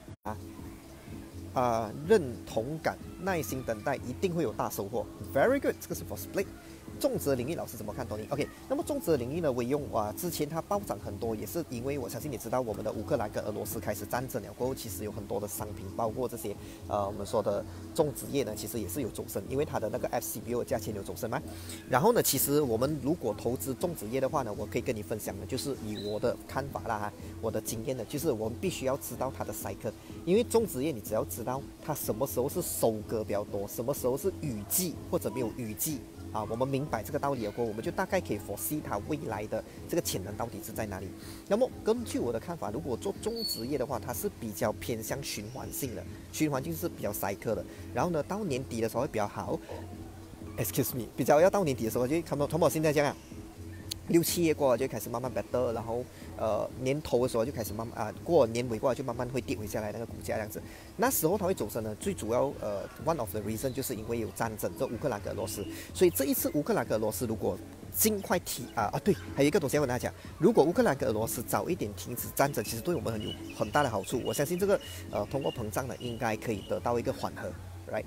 认同感，耐心等待，一定会有大收获。Very good， 这个是 for split。种植的领域老师怎么看 Tony？ OK， 那么种植的领域呢，我用之前它暴涨很多，也是因为我相信你知道，我们的乌克兰跟俄罗斯开始战争了过后，其实有很多的商品，包括这些我们说的种植业呢，其实也是有走升，因为它的那个 FCBO 的价钱有走升嘛。然后呢，其实我们如果投资种植业的话呢，我可以跟你分享的，就是以我的看法啦，我的经验呢，就是我们必须要知道它的 cycle， 因为种植业你只要知道它什么时候是收割比较多，什么时候是雨季或者没有雨季。我们明白这个道理了过后，我们就大概可以 foresee 它未来的这个潜能到底是在哪里。那么根据我的看法，如果做种植业的话，它是比较偏向循环性的，循环就是比较 cycle 的。然后呢，到年底的时候会比较好。Excuse me， 比较要到年底的时候就看到，同我现在这样6、7月过了就开始慢慢 better， 然后年头的时候就开始慢慢过年尾过来就慢慢会跌回下来那个股价这样子。那时候它会走升呢，最主要one of the reason 就是因为有战争，这乌克兰跟俄罗斯。所以这一次乌克兰跟俄罗斯如果尽快对，还有一个东西要跟大家讲，如果乌克兰跟俄罗斯早一点停止战争，其实对我们有很大的好处。我相信这个通货膨胀呢，应该可以得到一个缓和 ，right？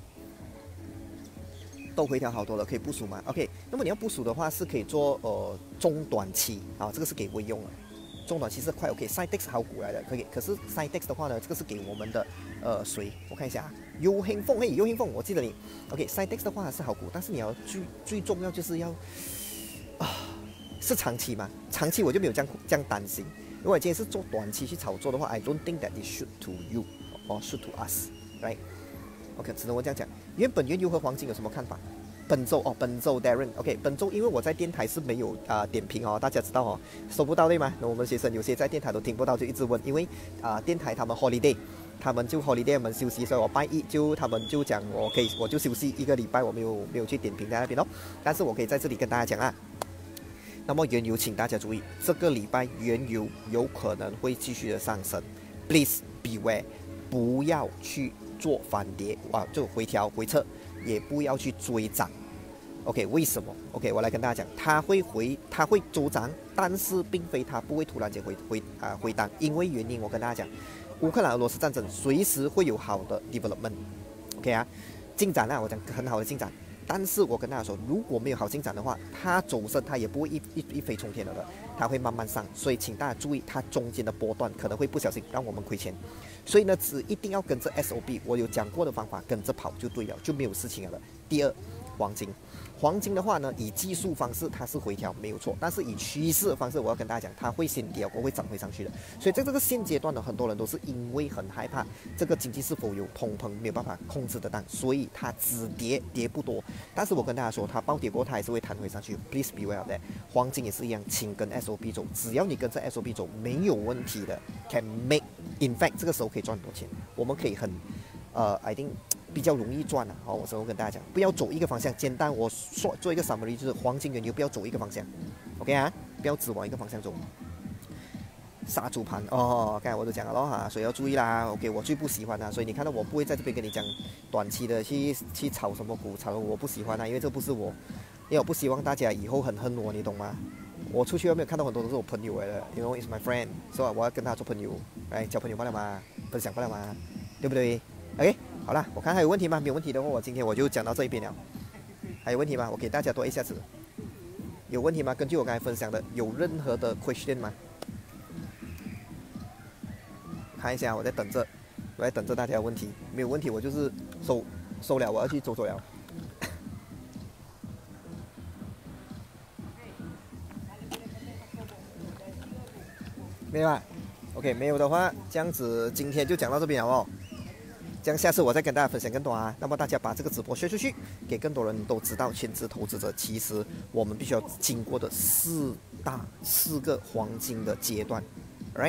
都回调好多了，可以部署吗 ？OK， 那么你要部署的话，是可以做中短期这个是给微用了。中短期是快 OK，Sidex 好股来的，可是 Sidex 的话呢，这个是给我们的谁？我看一下优兴凤，优兴凤，我记得你 OK，Sidex 的话是好股，但是你要最重要就是要是长期嘛，长期我就没有这样担心。如果今天是做短期去炒作的话 ，I don't think that it should to you or should to us，right？OK， 只能我这样讲。原油和黄金有什么看法？本周 Darren，OK， 本周因为我在电台是没有点评大家知道收不到对吗？那我们学生有些在电台都听不到，就一直问，因为电台他们 holiday， 他们就 holiday 他们休息，所以我拜一他们就讲我就休息1个礼拜，我没有去点评在那边但是我可以在这里跟大家讲那么原油请大家注意，这个礼拜原油有可能会继续的上升 ，Please beware， 不要去做反跌就回调回撤，也不要去追涨。OK， 为什么 ？OK， 我来跟大家讲，它会走涨，但是并非它不会突然间回档，因为原因我跟大家讲，乌克兰俄罗斯战争随时会有好的 development。OK 进展我讲很好的进展。 但是我跟大家说，如果没有好进展的话，它走升它也不会一飞冲天了的，它会慢慢上。所以请大家注意，它中间的波段可能会不小心让我们亏钱。所以呢，一定要跟着 SOP， 我有讲过的方法跟着跑就对了，就没有事情了。第二，黄金。黄金的话呢，以技术方式它是回调没有错，但是以趋势的方式，我要跟大家讲，它会先跌，我会涨回上去的。所以在这个现阶段呢，很多人都是因为很害怕这个经济是否有通膨，没有办法控制得当，所以它只跌不多。但是我跟大家说，它暴跌过，它还是会弹回上去。Please be aware of that。黄金也是一样，请跟 SOP 走，只要你跟着 SOP 走，没有问题的。Can make，in fact， 这个时候可以赚很多钱，我们可以很I think。比较容易赚啊！好，我之后跟大家讲，不要走一个方向。简单，我说做一个 summary， 就是黄金原油不要走一个方向 ，OK 啊，不要只往一个方向走。杀猪盘哦，刚才我都讲了咯哈，所以要注意啦。OK， 我最不喜欢的，所以你看到我不会在这边跟你讲短期的去炒什么股，炒我不喜欢啊，因为这不是我，因为我不希望大家以后很恨我，你懂吗？我出去外面看到很多都是我朋友来的 ，You know, it's my friend， 所以我要跟他做朋友，来交朋友不了吗？分享不了吗？对不对 ？OK。好了，我看还有问题吗？没有问题的话，我今天我就讲到这一边了。还有问题吗？我给大家多一下子。有问题吗？根据我刚才分享的，有任何的 question 吗？看一下，我在等着大家的问题。没有问题，我就是收了，我要去走了。没有啊 ？OK， 没有的话，这样子今天就讲到这边了哦。这样下次我再跟大家分享更多啊。那么大家把这个直播share出去，给更多人都知道，全职投资者其实我们必须要经过的四个黄金的阶段 ，right？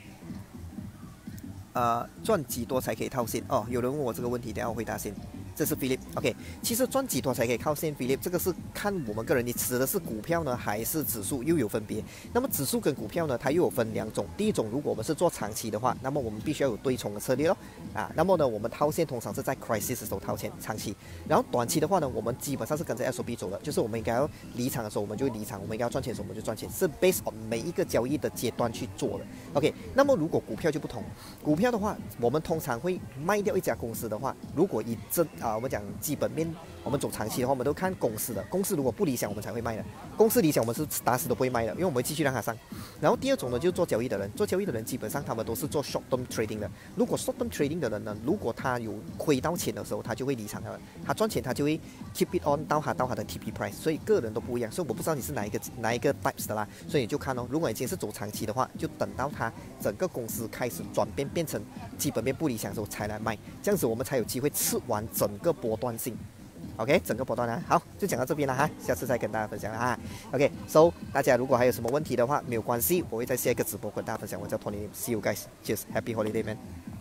赚几多才可以套现？哦，有人问我这个问题，等下我回答先。这是 Philip，OK， 其实赚几多才可以靠现 Philip， 这个是看我们个人，你指的是股票呢，还是指数又有分别。那么指数跟股票呢，它又有分两种。第一种，如果我们是做长期的话，那么我们必须要有对冲的策略咯。那么呢，我们套现通常是在 crisis 的时候套现，长期。然后短期的话呢，我们基本上是跟着 SOP 走的，就是我们应该要离场的时候我们就离场，我们应该要赚钱的时候我们就赚钱，是 based on 每一个交易的阶段去做的。OK， 那么如果股票就不同，股票的话，我们通常会卖掉一家公司的话，如果以我们讲基本面，我们走长期的话，我们都看公司的。公司如果不理想，我们才会卖的。公司理想，我们是打死都不会卖的，因为我们会继续让它上。然后第二种呢，就是做交易的人。做交易的人基本上他们都是做 short term trading 的。如果 short term trading 的人呢，如果他有亏到钱的时候，他就会离场了。他赚钱，他就会 keep it on 到他的 TP price。所以个人都不一样。所以我不知道你是哪一个 types 的啦。所以你就看哦，如果你今天是走长期的话，就等到他整个公司开始转变成基本面不理想的时候才来卖，这样子我们才有机会吃完整个波段性。OK， 整个波段呢，好，就讲到这边了哈，下次再跟大家分享了哈。OK，so 大家如果还有什么问题的话，没有关系，我会在下一个直播跟大家分享。我叫 Tony，See you guys，Cheers，Happy Holiday man。